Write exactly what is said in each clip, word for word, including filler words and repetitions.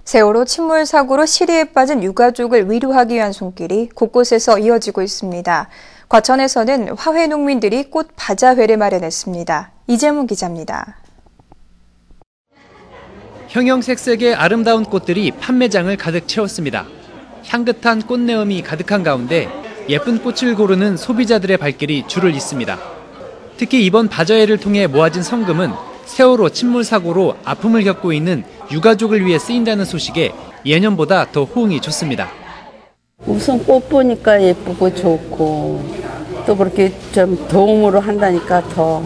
세월호 침몰 사고로 시리에 빠진 유가족을 위로하기 위한 손길이 곳곳에서 이어지고 있습니다. 과천에서는 화훼 농민들이 꽃 바자회를 마련했습니다. 이재문 기자입니다. 형형색색의 아름다운 꽃들이 판매장을 가득 채웠습니다. 향긋한 꽃내음이 가득한 가운데 예쁜 꽃을 고르는 소비자들의 발길이 줄을 잇습니다. 특히 이번 바자회를 통해 모아진 성금은 세월호 침몰 사고로 아픔을 겪고 있는 유가족을 위해 쓰인다는 소식에 예년보다 더 호응이 좋습니다. 우선 꽃 보니까 예쁘고 좋고 또 그렇게 좀 도움으로 한다니까 더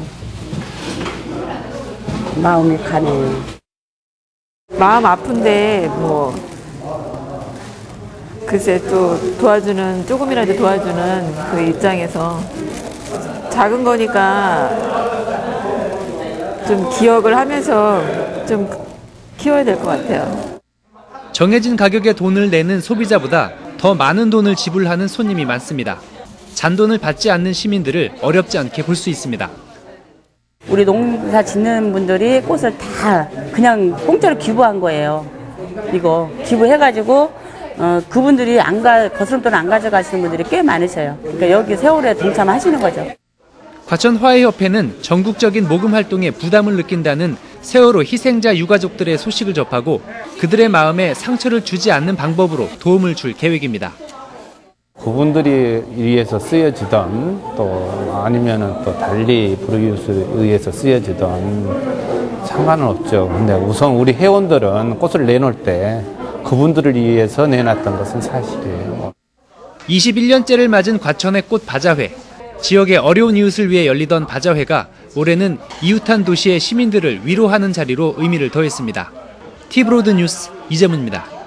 마음이 가네요. 마음 아픈데 뭐 글쎄 또 도와주는 조금이라도 도와주는 그 입장에서 작은 거니까 좀 기억을 하면서 좀 키워야 될 것 같아요. 정해진 가격의 돈을 내는 소비자보다 더 많은 돈을 지불하는 손님이 많습니다. 잔돈을 받지 않는 시민들을 어렵지 않게 볼 수 있습니다. 우리 농사 짓는 분들이 꽃을 다 그냥 공짜로 기부한 거예요. 이거 기부해가지고 어, 그분들이 안 가, 거스름돈 안 가져가시는 분들이 꽤 많으셔요. 그러니까 여기 세월호에 동참하시는 거죠. 과천 화훼협회는 전국적인 모금 활동에 부담을 느낀다는 세월호 희생자 유가족들의 소식을 접하고 그들의 마음에 상처를 주지 않는 방법으로 도움을 줄 계획입니다. 그분들이 위해서 쓰여지던 또 아니면은 또 달리 불우이웃에 의해서 쓰여지던 상관은 없죠. 근데 우선 우리 회원들은 꽃을 내놓을 때 그분들을 위해서 내놨던 것은 사실이에요. 이십일 년째를 맞은 과천의 꽃 바자회. 지역의 어려운 이웃을 위해 열리던 바자회가 올해는 이웃한 도시의 시민들을 위로하는 자리로 의미를 더했습니다. 티브로드 뉴스 이재문입니다.